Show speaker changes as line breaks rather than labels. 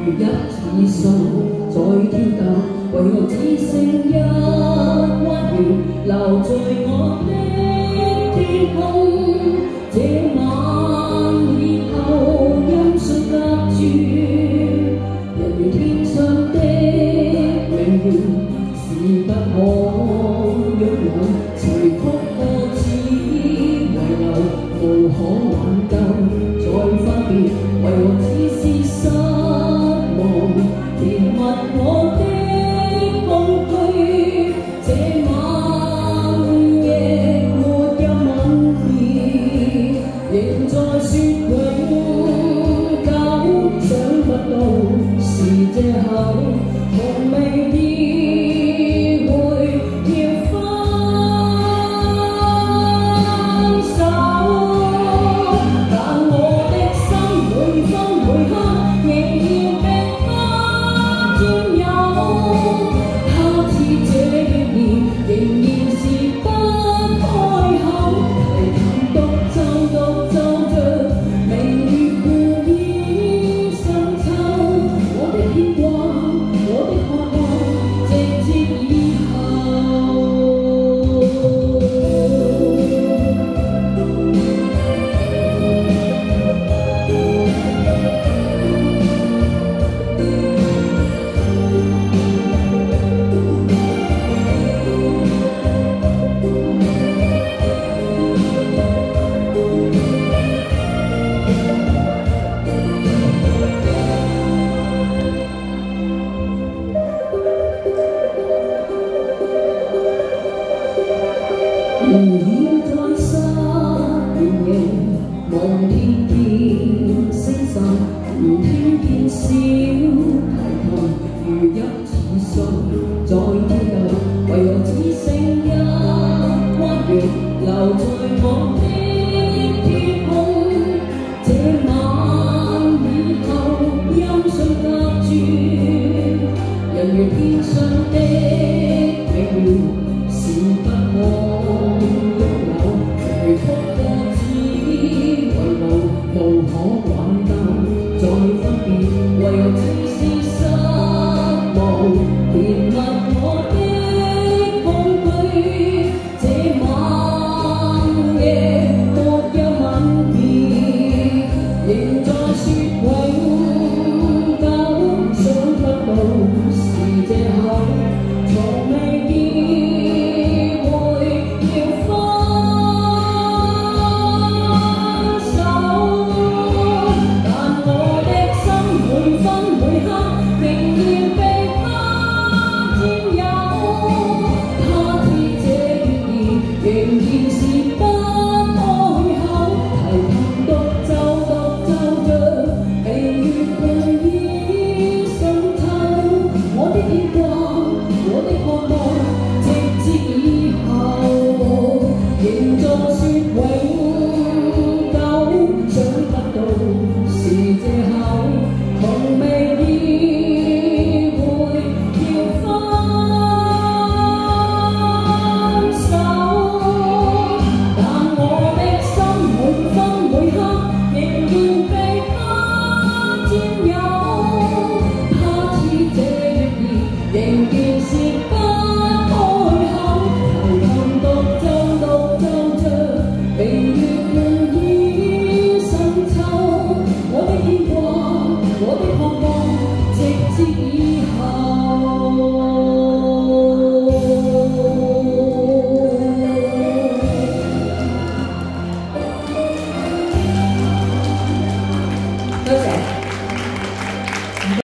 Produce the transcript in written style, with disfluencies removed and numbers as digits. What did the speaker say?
一次數在跳動，為何只剩一彎月留在我的天空？這晚以後音訊隔絕，人如天上的明月，是不可擁有，隨曲歌只遺留，無可挽救，再分別，為何只是失望？填密我的空虛，這晚亦沒有吻別，仍在說永久，想不到是藉口，從未意會要分手，但我的心每分每刻仍要被它佔有，他似這年仍然是不開口，泥潭獨奏着明月互映深秋，我的牽掛，我的渴望，直至以後。如現在失原形，望天見星辰，如聽見小提琴，如一次數在跳動，為何只剩一彎月留在我的天空？這晚以後音訊隔絕，人如天上的明月，是不可曲歌只遺留，無可挽救，再分別，為何只是失望？填密我的空虛，這晚亦沒有吻別，仍在說永久，想不到是藉口，從未意會要分手，但我的心每分每刻